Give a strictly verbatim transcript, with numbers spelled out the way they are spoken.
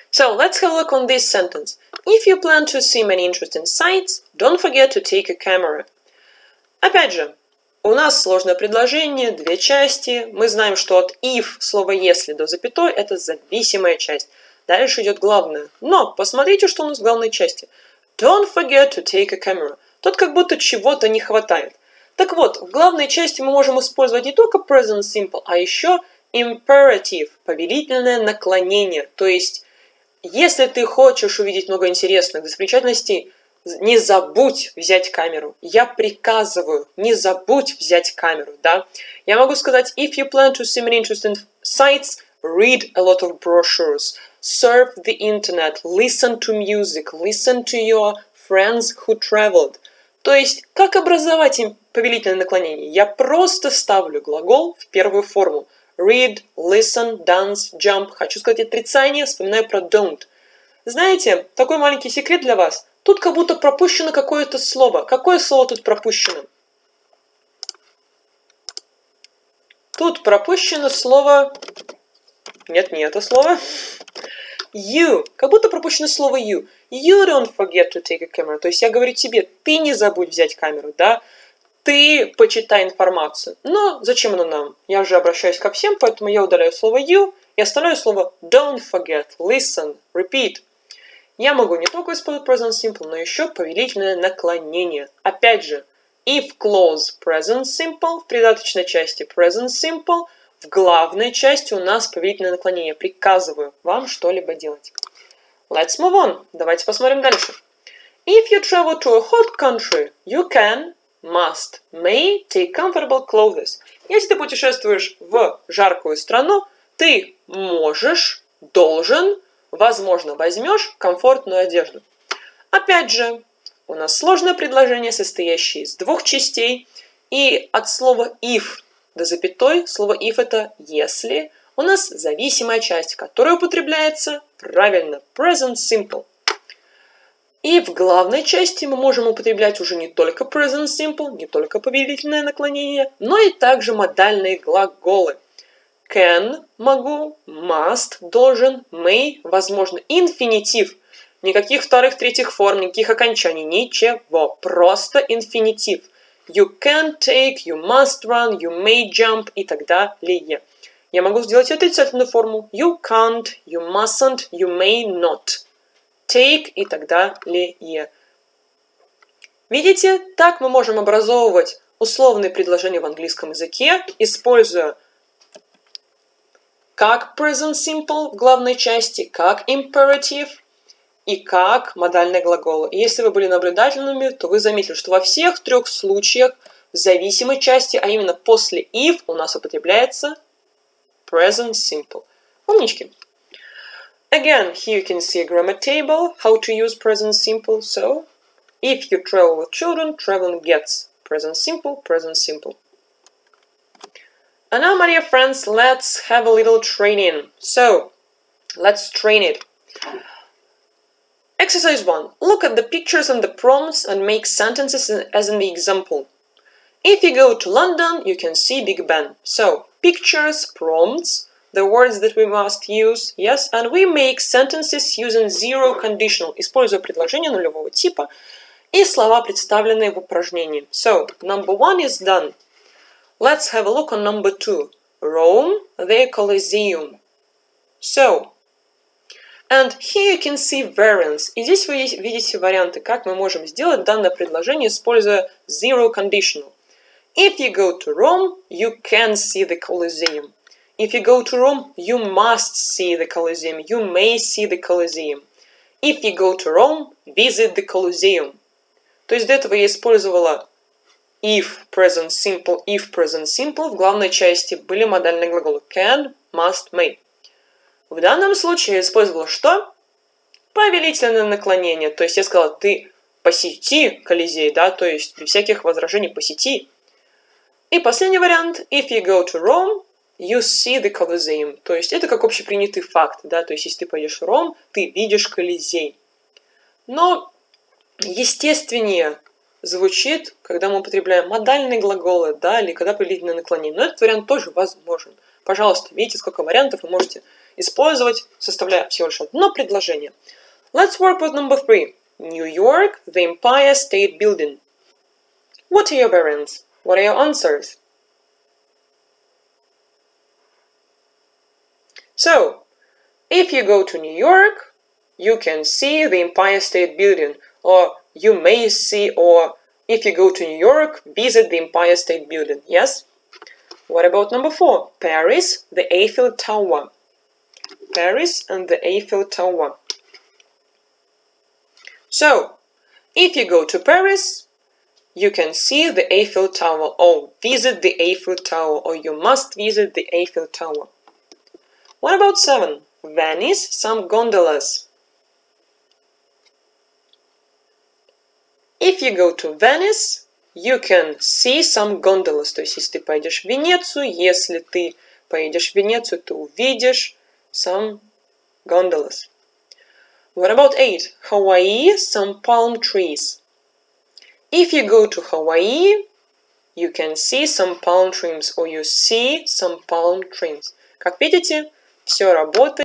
So, let's have a look on this sentence. If you plan to see many interesting sights, don't forget to take a camera. Опять же, у нас сложное предложение, две части. Мы знаем, что от if слово если до запятой это зависимая часть. Дальше идет главное. Но посмотрите, что у нас в главной части. Don't forget to take a camera. Тут как будто чего-то не хватает. Так вот, в главной части мы можем использовать не только present simple, а еще imperative, повелительное наклонение. То есть, если ты хочешь увидеть много интересных достопримечательностей, не забудь взять камеру. Я приказываю, не забудь взять камеру, да? Я могу сказать, if you plan to see many interesting sights, read a lot of brochures, surf the internet, listen to music, listen to your friends who traveled. То есть, как образовать им повелительное наклонение? Я просто ставлю глагол в первую форму. Read, listen, dance, jump. Хочу сказать отрицание, вспоминаю про don't. Знаете, такой маленький секрет для вас. Тут как будто пропущено какое-то слово. Какое слово тут пропущено? Тут пропущено слово... Нет, не это слово. You. Как будто пропущено слово you. You don't forget to take a camera. То есть я говорю тебе, ты не забудь взять камеру, да? Ты почитай информацию. Но зачем оно нам? Я уже обращаюсь ко всем, поэтому я удаляю слово you и оставляю слово don't forget, listen, repeat. Я могу не только использовать present simple, но еще повелительное наклонение. Опять же, if clause present simple, в придаточной части present simple, в главной части у нас повелительное наклонение. Приказываю вам что-либо делать. Let's move on. Давайте посмотрим дальше. If you travel to a hot country, you can, must, may take comfortable clothes. Если ты путешествуешь в жаркую страну, ты можешь, должен, возможно, возьмешь комфортную одежду. Опять же, у нас сложное предложение, состоящее из двух частей. И от слова if до запятой, слово if это если, у нас зависимая часть, которая употребляется правильно, present simple. И в главной части мы можем употреблять уже не только present simple, не только повелительное наклонение, но и также модальные глаголы. Can – могу, must – должен, may – возможно, инфинитив. Никаких вторых, третьих форм, никаких окончаний, ничего. Просто инфинитив. You can take, you must run, you may jump и так далее. Я могу сделать отрицательную форму. You can't, you mustn't, you may not. Take и так далее. Видите, так мы можем образовывать условные предложения в английском языке, используя как present simple в главной части, как imperative и как модальные глаголы. И если вы были наблюдательными, то вы заметили, что во всех трех случаях в зависимой части, а именно после if, у нас употребляется present simple. Умнички. Again, here you can see a grammar table, how to use present simple. So, if you travel with children, traveling gets present simple, present simple. And now, my dear friends, let's have a little training. So, let's train it. Exercise one. Look at the pictures and the prompts and make sentences as in the example. If you go to London, you can see Big Ben. So, pictures, prompts, the words that we must use, yes, and we make sentences using zero conditional, используя предложения нулевого типа и слова, представленные в упражнении. So, number one is done. Let's have a look on number two. Rome, the Colosseum. So, and here you can see variants. И здесь вы видите варианты, как мы можем сделать данное предложение, используя zero conditional. If you go to Rome, you can see the Colosseum. If you go to Rome, you must see the Colosseum. You may see the Colosseum. If you go to Rome, visit the Colosseum. То есть до этого я использовала if present simple, if present simple. В главной части были модальные глаголы can, must, may. В данном случае я использовала что? Повелительное наклонение. То есть я сказала, ты посети Колизей, да, то есть без всяких возражений посети. И последний вариант. If you go to Rome, you see the Colosseum. То есть это как общепринятый факт, да, то есть если ты пойдешь в Ром, ты видишь Колизей. Но естественнее звучит, когда мы употребляем модальные глаголы, да, или когда повелительное наклонение. Но этот вариант тоже возможен. Пожалуйста, видите, сколько вариантов вы можете использовать, составляя всего лишь одно предложение. Let's work with number three. New York, the Empire State Building. What are your variants? What are your answers? So, if you go to New York, you can see the Empire State Building, or you may see, or if you go to New York, visit the Empire State Building, yes? What about number four? Paris, the Eiffel Tower. Paris and the Eiffel Tower. So, if you go to Paris, you can see the Eiffel Tower, or visit the Eiffel Tower, or you must visit the Eiffel Tower. What about seven? Venice, some gondolas. If you go to Venice, you can see some gondolas. То есть, если ты поедешь в Венецию, если ты поедешь в Венецию, ты увидишь some gondolas. What about eight? Hawaii, some palm trees. If you go to Hawaii, you can see some palm trees, or you see some palm trees. Как видите, все работает.